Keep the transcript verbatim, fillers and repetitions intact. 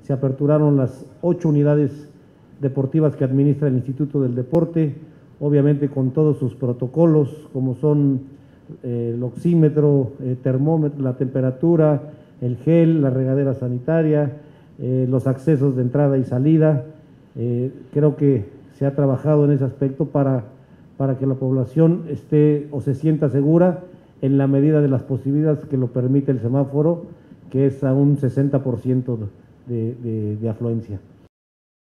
se aperturaron las ocho unidades deportivas que administra el Instituto del Deporte, obviamente con todos sus protocolos, como son eh, el oxímetro, el termómetro, la temperatura, el gel, la regadera sanitaria, eh, los accesos de entrada y salida. Eh, creo que se ha trabajado en ese aspecto para, para que la población esté o se sienta segura en la medida de las posibilidades que lo permite el semáforo, que es a un sesenta por ciento de, de, de afluencia.